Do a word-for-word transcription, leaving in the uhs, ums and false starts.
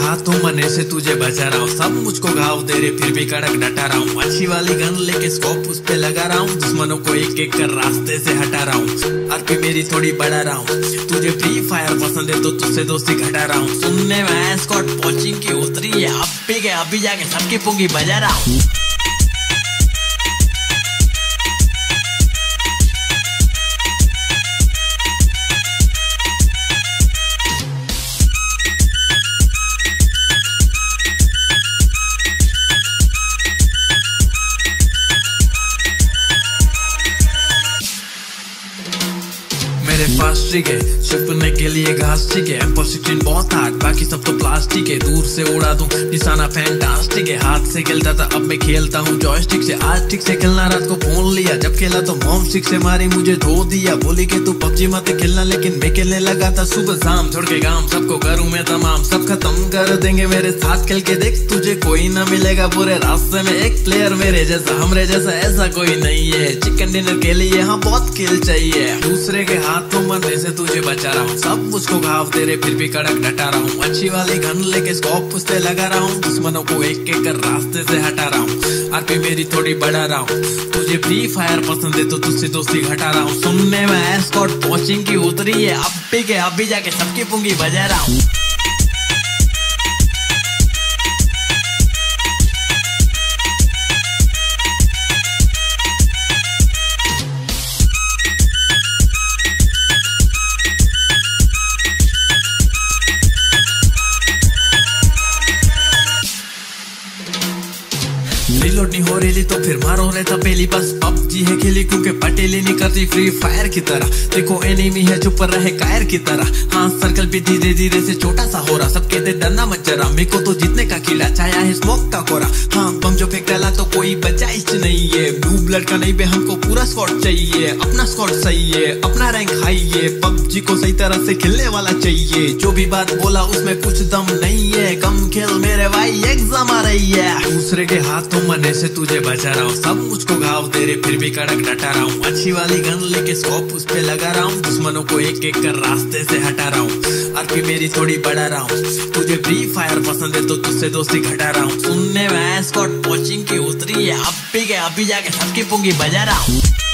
हाथों मने से तुझे बचा रहा हूँ, सब मुझको घाव दे रहे फिर भी कड़क डटा रहा हूँ। अच्छी वाली गन लेके स्कोप उस पे लगा रहा हूँ, दुश्मनों को एक एक कर रास्ते से हटा रहा हूँ। आरपी मेरी थोड़ी बढ़ा रहा हूँ, तुझे फ्री फायर पसंद है तो तुझसे दोस्ती घटा रहा हूँ। सुनने में स्कॉट कोचिंग की उतरी है, अब भी के अभी जाके सबकी पुंगी बजा रहा हूँ। मेरे पास ठीक है छिपने के लिए घास ठीक है, एम फोर सिक्सटीन बहुत हार्ड बाकी सब तो प्लास्टिक है। दूर से उड़ा दूं निशाना फैंटास्टिक है, हाथ से खेलता था अब मैं खेलता हूँ जॉयस्टिक से। आज ठीक से खेलना रात को फोन लिया, जब खेला तो मॉम स्टिक से मारी मुझे धो दिया। बोली कि तू पबजी मत खेलना, लेकिन मैं खेलने लगा था सुबह शाम। छोड़ के गांव सबको करूँ मैं तमाम, सब खत्म कर देंगे मेरे साथ खेल के देख, तुझे कोई ना मिलेगा पूरे रास्ते में एक प्लेयर मेरे जैसा। हमरे जैसा ऐसा कोई नहीं है, चिकन डिनर के लिए हाँ बहुत किल चाहिए। दूसरे के हाथों मरने से तुझे बचा रहा हूँ, सब मुझको घाव दे रहे फिर भी कड़क डटा रहा हूँ। अच्छी वाली गन लेके स्कोप उस पे लगा रहा हूँ, दुश्मनों को एक एक कर रास्ते से हटा रहा हूँ। आरपी मेरी थोड़ी बढ़ा रहा हूँ, तुझे फ्री फायर पसंद है तो तुझसे दोस्ती घटा रहा हूँ। सुनने में स्कॉट कोचिंग की उतरी है, अब भी के अभी जाके सबकी पुंगी बजा रहा हूँ। रिलोड नहीं हो रही तो फिर मारो रहता पहली, बस पबजी है खेली क्योंकि पटेली नहीं करती फ्री फायर की तरह। देखो एनिमी है चुप रहे कायर की तरह, हाँ सर्कल भी धीरे धीरे से छोटा सा हो रहा। सब कहते डरना मत जरा, मेरे को तो जीतने का कीड़ा छाया है स्मोक का कोरा। हाँ बम जो फेंक डाला तो कोई बचा इच नहीं है, ब्लू ब्लड का नहीं बे हमको पूरा स्क्वाड चाहिए। अपना स्क्वाड सही है, अपना रैंक हाई है, पबजी को सही तरह से खेलने वाला चाहिए। जो भी बात बोला उसमें कुछ दम नहीं है, कम खेल मेरे भाई एग्जाम आ रही है। दूसरे के हाथों मरने से तुझे बचा रहा हूँ, सब मुझको घाव दे रहे फिर भी कड़क डटा रहा हूँ। अच्छी वाली गन लेके स्कोप उस पे लगा रहा हूँ, दुश्मनों को एक एक कर रास्ते से हटा रहा हूँ। आरपी मेरी थोड़ी बढ़ा रहा हूँ, तुझे फ्री फायर पसंद है तो तुझसे दोस्ती घटा रहा हूँ। सुनने में स्कॉट कोचिंग की उतरी है, अब भी के अभी जाके सबकी पुंगी बजा रहा हूँ।